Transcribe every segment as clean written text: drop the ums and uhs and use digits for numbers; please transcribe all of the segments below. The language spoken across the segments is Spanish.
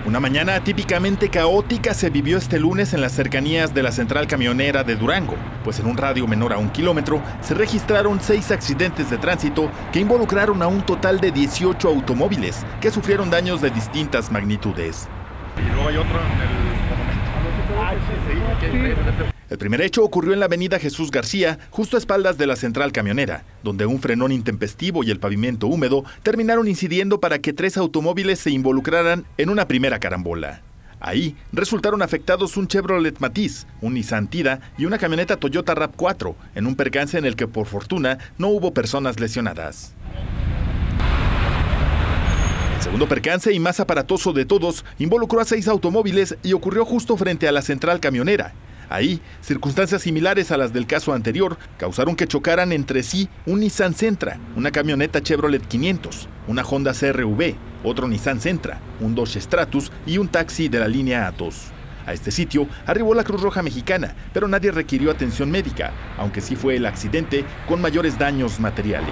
Una mañana típicamente caótica se vivió este lunes en las cercanías de la central camionera de Durango, pues en un radio menor a 1 kilómetro se registraron 6 accidentes de tránsito que involucraron a un total de 18 automóviles que sufrieron daños de distintas magnitudes. Y luego hay otro en el monumento. El primer hecho ocurrió en la avenida Jesús García, justo a espaldas de la central camionera, donde un frenón intempestivo y el pavimento húmedo terminaron incidiendo para que 3 automóviles se involucraran en una primera carambola. Ahí resultaron afectados un Chevrolet Matiz, un Nissan Tida y una camioneta Toyota RAV4, en un percance en el que por fortuna no hubo personas lesionadas. El segundo percance y más aparatoso de todos involucró a 6 automóviles y ocurrió justo frente a la central camionera. Ahí, circunstancias similares a las del caso anterior causaron que chocaran entre sí un Nissan Sentra, una camioneta Chevrolet 500, una Honda CR-V, otro Nissan Sentra, un Dodge Stratus y un taxi de la línea Atos. A este sitio arribó la Cruz Roja Mexicana, pero nadie requirió atención médica, aunque sí fue el accidente con mayores daños materiales.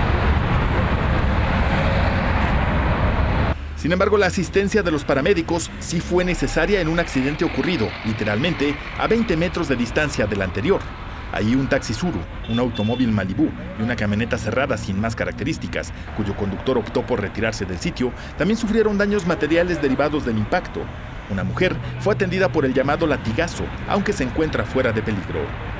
Sin embargo, la asistencia de los paramédicos sí fue necesaria en un accidente ocurrido, literalmente, a 20 metros de distancia del anterior. Ahí un taxi Tsuru, un automóvil Malibu y una camioneta cerrada sin más características, cuyo conductor optó por retirarse del sitio, también sufrieron daños materiales derivados del impacto. Una mujer fue atendida por el llamado latigazo, aunque se encuentra fuera de peligro.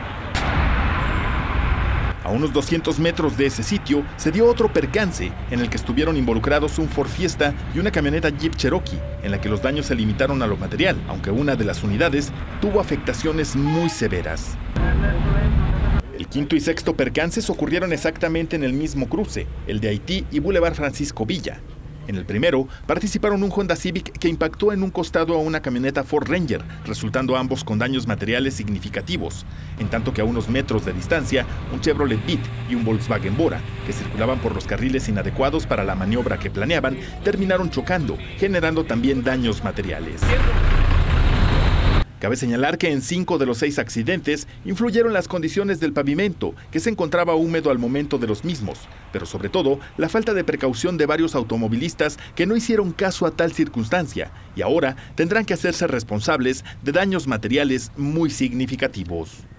A unos 200 metros de ese sitio se dio otro percance en el que estuvieron involucrados un Ford Fiesta y una camioneta Jeep Cherokee, en la que los daños se limitaron a lo material, aunque una de las unidades tuvo afectaciones muy severas. El quinto y sexto percances ocurrieron exactamente en el mismo cruce, el de Haití y Boulevard Francisco Villa. En el primero, participaron un Honda Civic que impactó en un costado a una camioneta Ford Ranger, resultando ambos con daños materiales significativos, en tanto que a unos metros de distancia, un Chevrolet Beat y un Volkswagen Bora, que circulaban por los carriles inadecuados para la maniobra que planeaban, terminaron chocando, generando también daños materiales. Cabe señalar que en 5 de los 6 accidentes influyeron las condiciones del pavimento, que se encontraba húmedo al momento de los mismos, pero sobre todo la falta de precaución de varios automovilistas que no hicieron caso a tal circunstancia y ahora tendrán que hacerse responsables de daños materiales muy significativos.